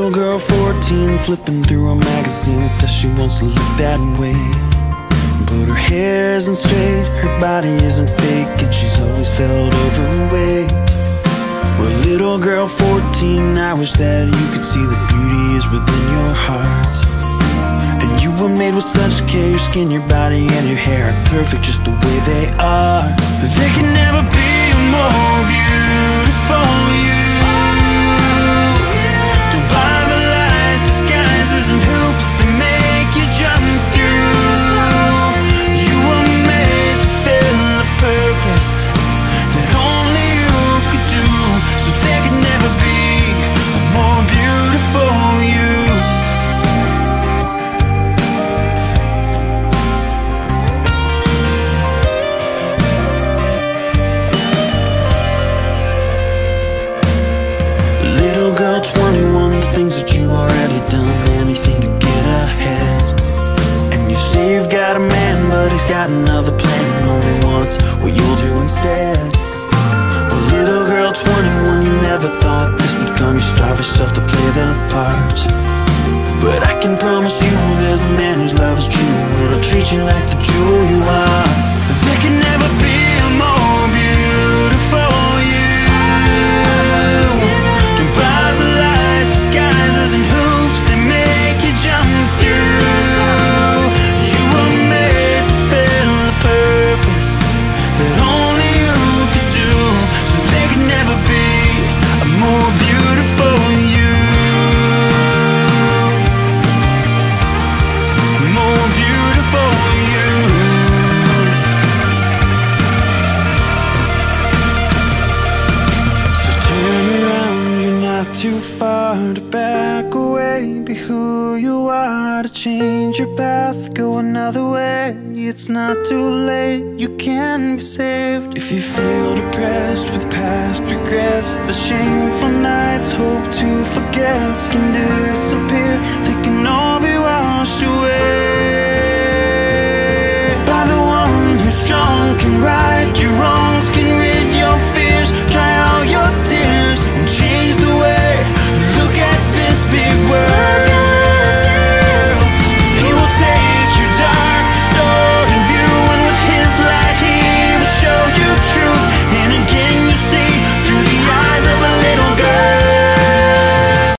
little girl, 14, flipping through a magazine, says she wants to look that way. But her hair isn't straight, her body isn't fake, and she's always felt overweight. Well, little girl, 14, I wish that you could see the beauty is within your heart. And you were made with such care, your skin, your body, and your hair are perfect just the way they are. There can never be a more beautiful you. Don't buy the lies, disguises, and hoops that make you jump through. You were made to fill a purpose that only you could do. So there could never be a more beautiful you. Little girl, 21, things that you already done, anything to get ahead. And you say you've got a man, but he's got another plan, only wants what you'll do instead. Well, little girl, 21, you never thought this would come. You starve yourself to play the part. But I can promise you there's a man whose love is true, and he'll treat you like the jewel you are. There can never be a more beautiful you. Don't buy the lies, disguises, and hoops that make you jump through. You were made to fill a purpose that only you could do. So there could never be a more beautiful you. More beautiful you. So turn around, you're not too far to back away. Be who you are, to change your path, go another way. It's not too late, you can be saved. If you feel depressed with past regrets, the shameful nights, hope to forget can do